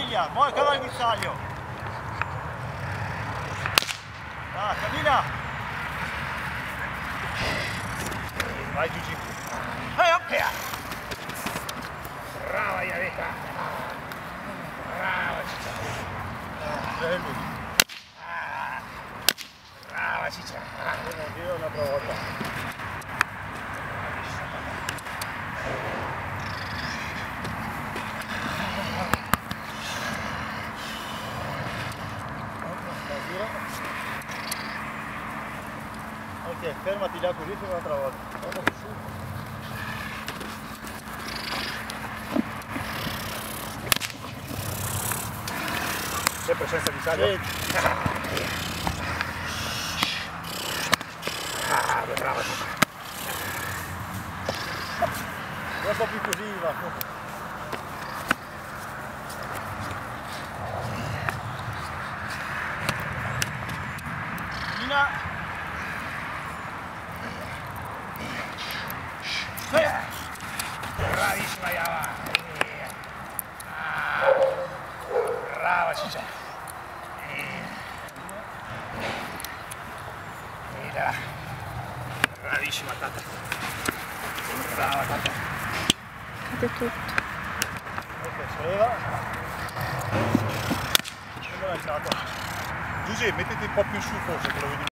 Emilia, muovi il guizzaglio. Ah, cammina. Vai Gigi. Brava Iavetta. Brava Ciccia. Bello. Brava Ciccia. Io una volta. Ok, fermati là così fino un'altra volta. Sempre senza guizzaglio. Brava Ciccia. Un po' più così va. Cammina. Bravissima Iava. Brava Ciccia. Bravissima Tata. Brava Tata. Cade tutto. Ok, solleva. Come è stato? Giuseppe, mettiti un po' più in su forse che lo vedi.